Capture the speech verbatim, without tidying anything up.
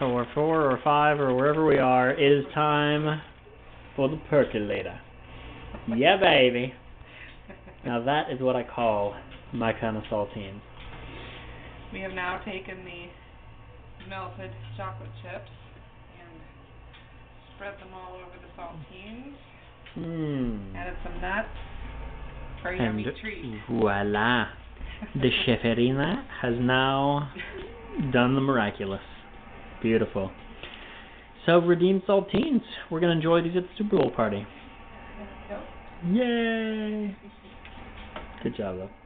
or four or five or wherever we are, it is time for the percolator. Yeah, baby. Now that is what I call my kind of saltines. We have now taken the melted chocolate chips and spread them all over the saltines. Mmm. Added some nuts for a And yummy treat. voila. The cheferina has now done the miraculous. Beautiful. So, redeemed saltines. We're going to enjoy these at the Super Bowl party. Yep. Yay! Good job, though.